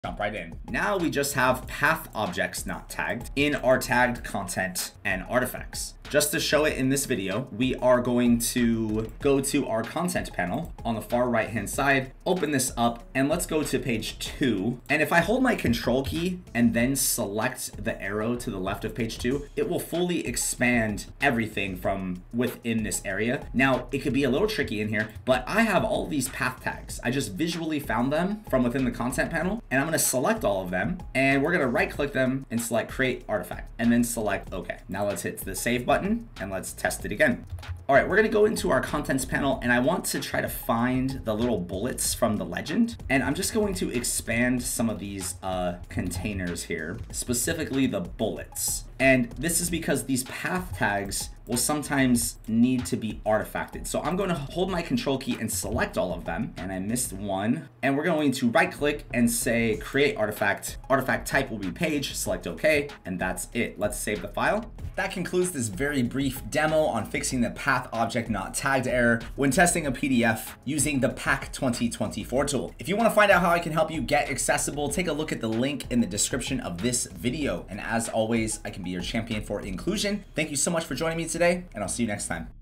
Jump right in. Now we just have path objects not tagged in our tagged content and artifacts. Just to show it in this video, we are going to go to our content panel on the far right hand side, open this up, and let's go to page 2. And if I hold my control key and then select the arrow to the left of page 2, it will fully expand everything from within this area. Now, it could be a little tricky in here, but I have all these path tags. I just visually found them from within the content panel, and I'm going to select all of them, and we're going to right click them and select create artifact, and then select OK. Now let's hit the save button and let's test it again. All right, we're going to go into our contents panel, and I want to try to find the little bullets from the legend, and I'm just going to expand some of these containers here, specifically the bullets. And this is because these path tags will sometimes need to be artifacted. So I'm going to hold my control key and select all of them. And I missed one. And we're going to right click and say create artifact. Artifact type will be page, select OK. And that's it. Let's save the file. That concludes this very brief demo on fixing the path object not tagged error when testing a PDF using the PAC 2024 tool. If you want to find out how I can help you get accessible, take a look at the link in the description of this video. And as always, I can be your champion for inclusion. Thank you so much for joining me today, and I'll see you next time.